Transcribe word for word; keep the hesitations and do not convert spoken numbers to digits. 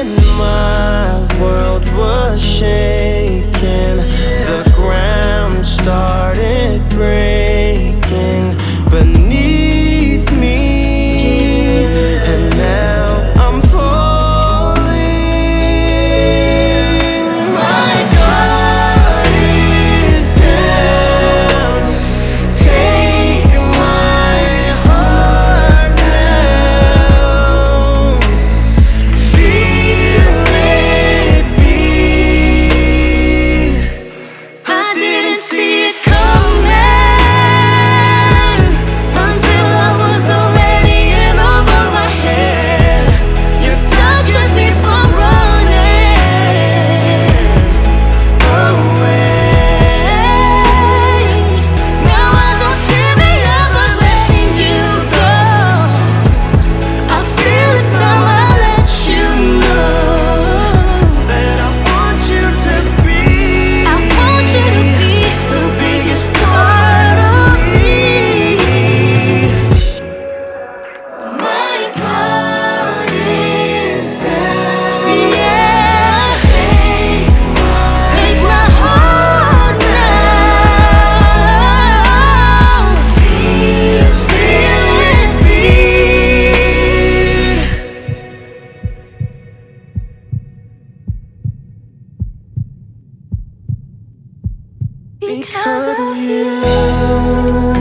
when my world was shaking, the ground started breaking beneath me, and now I'm falling. My guard is down. Take my heart now. Feel it beat. I didn't see it coming until I was already in over my head. Your touch kept me from running away. Now I don't see me ever letting you go. I feel it's time I let you know that I want you to be. I want you to be the biggest part of me. My guard is down. Yeah. Take my heart now. Feel, feel it beat. Because of you.